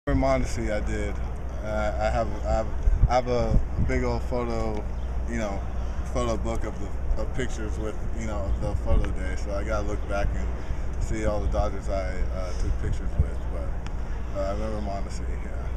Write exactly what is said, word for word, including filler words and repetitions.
In Mondesi, I did. Uh, I have I have I have a big old photo, you know, photo book of the of pictures with you know of the photo day. So I gotta look back and see all the Dodgers I uh, took pictures with. But uh, I remember Mondesi. Yeah.